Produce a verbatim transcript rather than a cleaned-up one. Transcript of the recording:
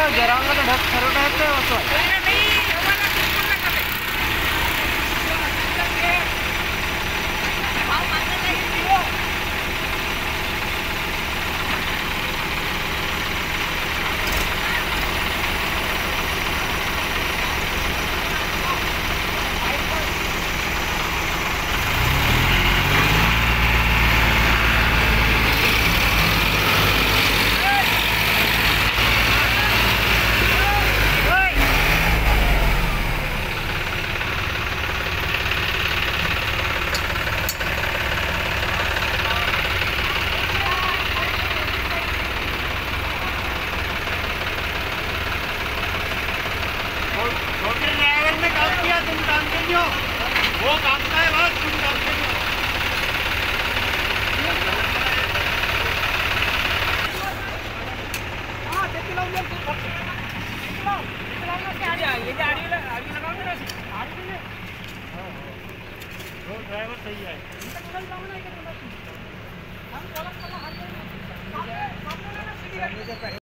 घरांना तर ढग ठरवता येत नाही असं तुम काम करियो वो काम का है बस तुम काम करियो हां देखिए लोग ये गाड़ी आगे लगाओगे ना आगे में हां वो ड्राइवर सही है हम चला चला हर सामने सामने ना सीधी